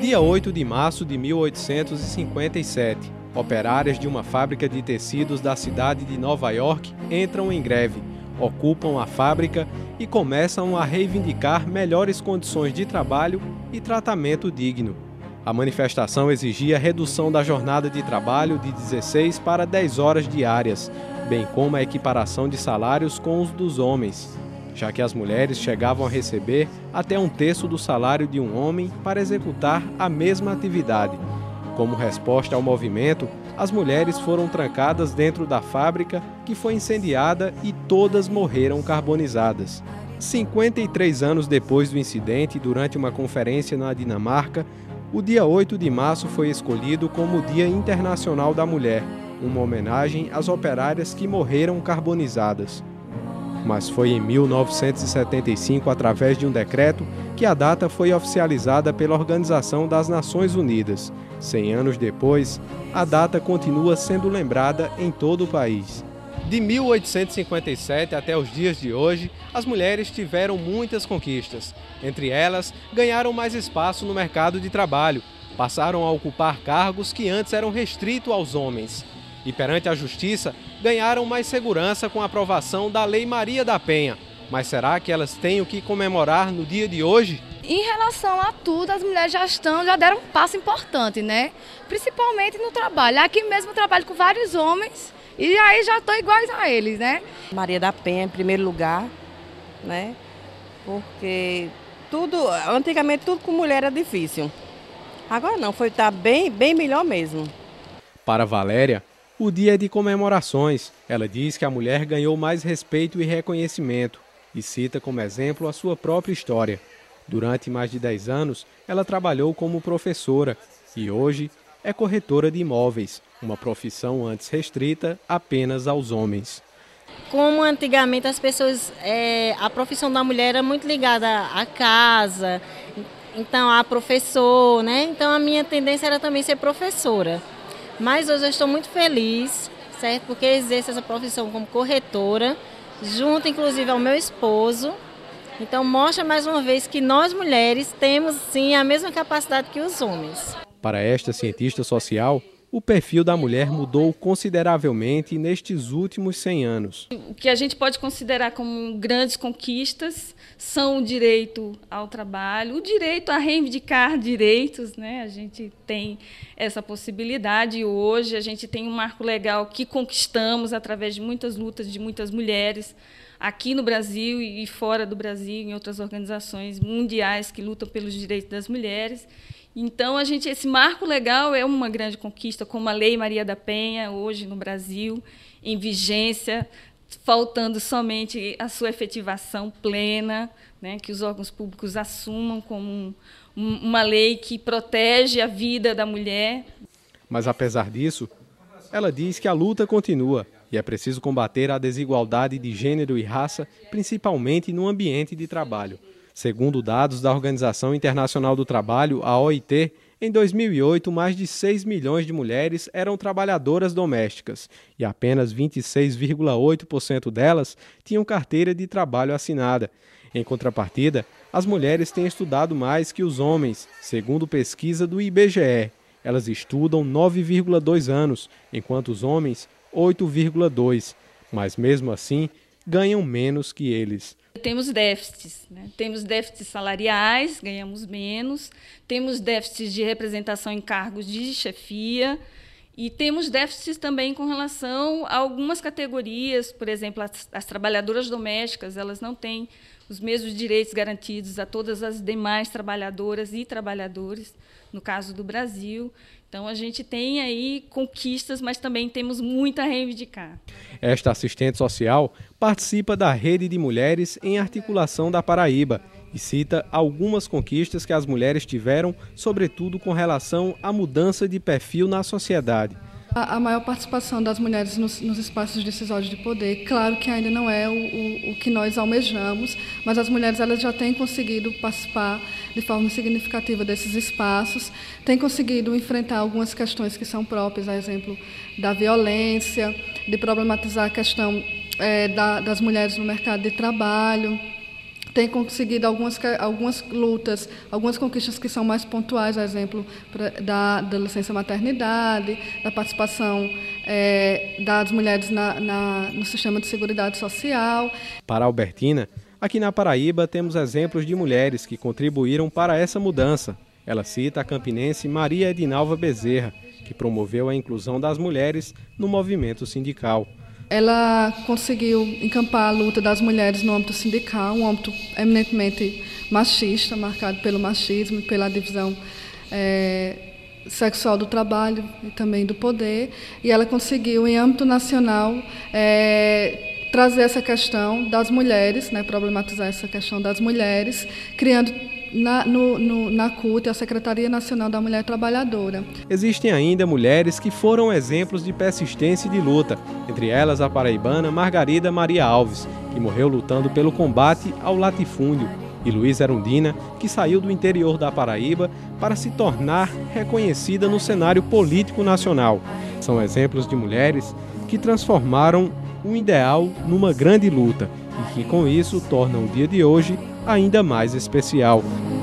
Dia 8 de março de 1857, operárias de uma fábrica de tecidos da cidade de Nova York entram em greve, ocupam a fábrica e começam a reivindicar melhores condições de trabalho e tratamento digno. A manifestação exigia redução da jornada de trabalho de 16 para 10 horas diárias, bem como a equiparação de salários com os dos homens, já que as mulheres chegavam a receber até um terço do salário de um homem para executar a mesma atividade. Como resposta ao movimento, as mulheres foram trancadas dentro da fábrica, que foi incendiada e todas morreram carbonizadas. 53 anos depois do incidente, durante uma conferência na Dinamarca, o dia 8 de março foi escolhido como o Dia Internacional da Mulher, uma homenagem às operárias que morreram carbonizadas. Mas foi em 1975, através de um decreto, que a data foi oficializada pela Organização das Nações Unidas. 100 anos depois, a data continua sendo lembrada em todo o país. De 1857 até os dias de hoje, as mulheres tiveram muitas conquistas. Entre elas, ganharam mais espaço no mercado de trabalho, passaram a ocupar cargos que antes eram restritos aos homens. E perante a justiça, ganharam mais segurança com a aprovação da Lei Maria da Penha. Mas será que elas têm o que comemorar no dia de hoje? Em relação a tudo, as mulheres já deram um passo importante, né? Principalmente no trabalho. Aqui mesmo eu trabalho com vários homens e aí já estou iguais a eles, né? Maria da Penha em primeiro lugar, né? Porque antigamente tudo com mulher era difícil. Agora não, tá bem melhor mesmo. Para Valéria, o dia é de comemorações. Ela diz que a mulher ganhou mais respeito e reconhecimento e cita como exemplo a sua própria história. Durante mais de 10 anos, ela trabalhou como professora e hoje é corretora de imóveis, uma profissão antes restrita apenas aos homens. Como antigamente as pessoas, a profissão da mulher era muito ligada à casa, então a professor, né? Então a minha tendência era também ser professora. Mas hoje eu estou muito feliz, certo? Porque exerço essa profissão como corretora, junto inclusive ao meu esposo. Então mostra mais uma vez que nós mulheres temos sim a mesma capacidade que os homens. Para esta cientista social, o perfil da mulher mudou consideravelmente nestes últimos 100 anos. O que a gente pode considerar como grandes conquistas são o direito ao trabalho, o direito a reivindicar direitos, né? A gente tem essa possibilidade e hoje a gente tem um marco legal que conquistamos através de muitas lutas de muitas mulheres aqui no Brasil e fora do Brasil, em outras organizações mundiais que lutam pelos direitos das mulheres. Então, esse marco legal é uma grande conquista, como a Lei Maria da Penha, hoje no Brasil, em vigência, faltando somente a sua efetivação plena, né, que os órgãos públicos assumam como uma lei que protege a vida da mulher. Mas, apesar disso, ela diz que a luta continua e é preciso combater a desigualdade de gênero e raça, principalmente no ambiente de trabalho. Segundo dados da Organização Internacional do Trabalho, a OIT, em 2008, mais de 6 milhões de mulheres eram trabalhadoras domésticas e apenas 26,8% delas tinham carteira de trabalho assinada. Em contrapartida, as mulheres têm estudado mais que os homens, segundo pesquisa do IBGE. Elas estudam 9,2 anos, enquanto os homens 8,2, mas mesmo assim ganham menos que eles. Temos déficits, né? Temos déficits salariais, ganhamos menos, temos déficits de representação em cargos de chefia e temos déficits também com relação a algumas categorias, por exemplo, as trabalhadoras domésticas, elas não têm os mesmos direitos garantidos a todas as demais trabalhadoras e trabalhadores, no caso do Brasil. Então, a gente tem aí conquistas, mas também temos muito a reivindicar. Esta assistente social participa da Rede de Mulheres em Articulação da Paraíba e cita algumas conquistas que as mulheres tiveram, sobretudo com relação à mudança de perfil na sociedade. A maior participação das mulheres nos espaços decisórios de poder, claro que ainda não é o que nós almejamos, mas as mulheres elas já têm conseguido participar de forma significativa desses espaços, têm conseguido enfrentar algumas questões que são próprias, a exemplo da violência, de problematizar a questão das mulheres no mercado de trabalho, tem conseguido algumas lutas, algumas conquistas que são mais pontuais, a exemplo da licença maternidade, da participação das mulheres no sistema de seguridade social. Para Albertina, aqui na Paraíba temos exemplos de mulheres que contribuíram para essa mudança. Ela cita a campinense Maria Edinalva Bezerra, que promoveu a inclusão das mulheres no movimento sindical. Ela conseguiu encampar a luta das mulheres no âmbito sindical, um âmbito eminentemente machista, marcado pelo machismo e pela divisão sexual do trabalho e também do poder. E ela conseguiu, em âmbito nacional, trazer essa questão das mulheres, problematizar essa questão das mulheres, criando na CUT, a Secretaria Nacional da Mulher Trabalhadora. Existem ainda mulheres que foram exemplos de persistência e de luta, entre elas a paraibana Margarida Maria Alves, que morreu lutando pelo combate ao latifúndio, e Luísa Erundina, que saiu do interior da Paraíba para se tornar reconhecida no cenário político nacional. São exemplos de mulheres que transformaram um ideal numa grande luta e que, com isso, tornam o dia de hoje ainda mais especial.